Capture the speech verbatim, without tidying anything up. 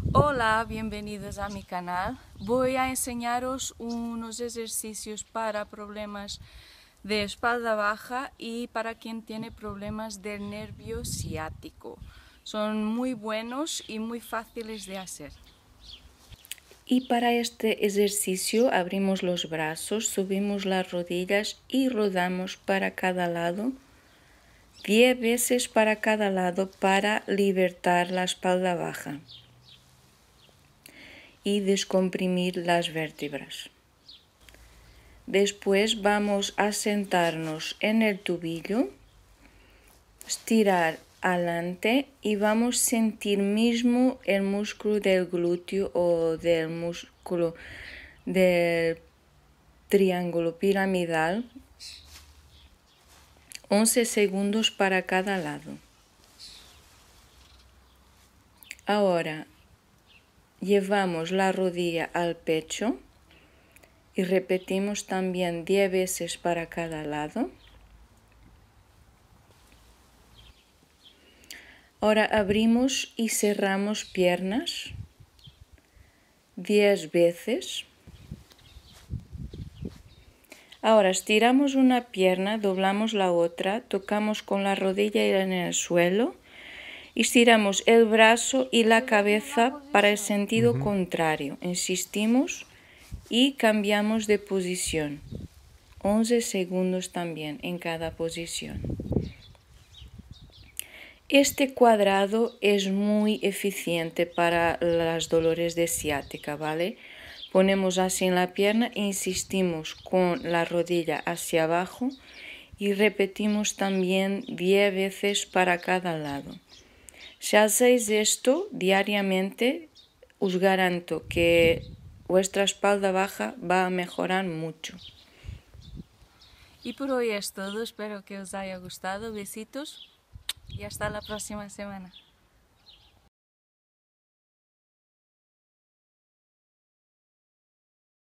Hola, bienvenidos a mi canal. Voy a enseñaros unos ejercicios para problemas de espalda baja y para quien tiene problemas del nervio ciático. Son muy buenos y muy fáciles de hacer. Y para este ejercicio abrimos los brazos, subimos las rodillas y rodamos para cada lado, diez veces para cada lado para libertar la espalda baja y descomprimir las vértebras. Después vamos a sentarnos en el tobillo, estirar adelante y vamos a sentir mismo el músculo del glúteo o del músculo del triángulo piramidal. once segundos para cada lado. Ahora llevamos la rodilla al pecho y repetimos también diez veces para cada lado. Ahora abrimos y cerramos piernas diez veces. Ahora estiramos una pierna, doblamos la otra, tocamos con la rodilla en el suelo, estiramos el brazo y la cabeza para el sentido uh-huh. contrario. Insistimos y cambiamos de posición. once segundos también en cada posición. Este cuadrado es muy eficiente para los dolores de ciática, ¿vale? Ponemos así en la pierna, insistimos con la rodilla hacia abajo y repetimos también diez veces para cada lado. Si hacéis esto diariamente, os garanto que vuestra espalda baja va a mejorar mucho. Y por hoy es todo, espero que os haya gustado, besitos y hasta la próxima semana.